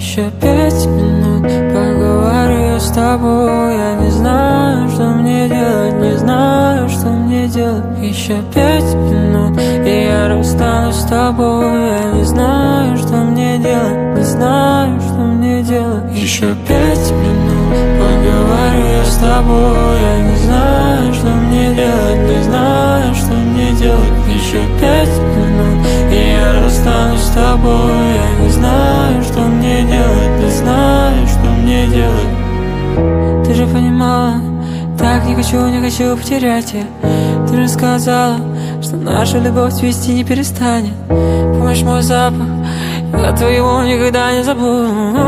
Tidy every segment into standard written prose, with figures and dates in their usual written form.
Еще 5 минут поговорю я с тобой. Я не знаю, что мне делать, не знаю, что мне делать. Еще 5 минут, и я расстанусь с тобой. Я не знаю, что мне делать, не знаю, что мне делать. Еще 5 минут поговорю я с тобой. Я не знаю, что мне делать, не знаю, что мне делать. Еще 5 минут, и я расстанусь с тобой. Я не знаю, что мне делать, не знаю, что мне делать. Ты же понимала, так не хочу потерять я. Ты же сказала, что наша любовь цвести не перестанет. Помнишь мой запах, я твоего никогда не забуду.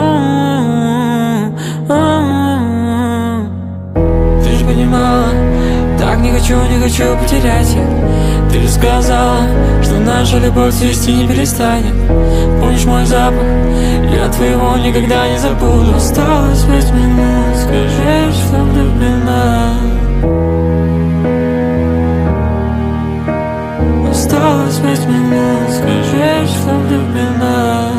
Ты же понимала, так не хочу потерять я. Ты же сказала, что наша любовь цвести не перестанет. Помнишь мой запах, я твоего никогда не забуду. Осталось 5 минут, скажи, что влюблена. Осталось 5 минут, скажи, что влюблена.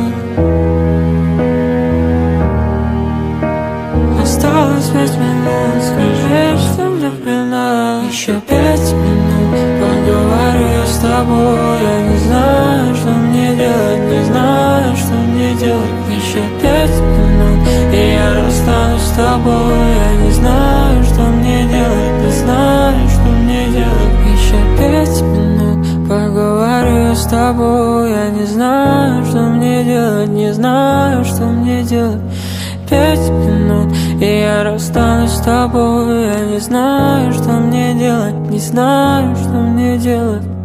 Осталось 5 минут, скажи, что влюблена. Еще 5 минут поговорю я с тобой. Я не знаю, что мне делать, не знаю, что мне делать. Еще 5 минут, и я расстанусь с тобой. Я не знаю, что мне делать, не знаю, что мне делать. Еще 5 минут поговорю я с тобой. Я не знаю, что мне делать, не знаю, что мне делать. 5 минут, и я расстанусь с тобой. Я не знаю, что мне делать, не знаю, что мне делать.